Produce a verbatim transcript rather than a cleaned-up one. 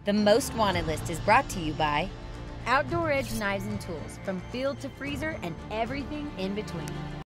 The Most Wanted list is brought to you by Outdoor Edge Knives and Tools, from field to freezer and everything in between.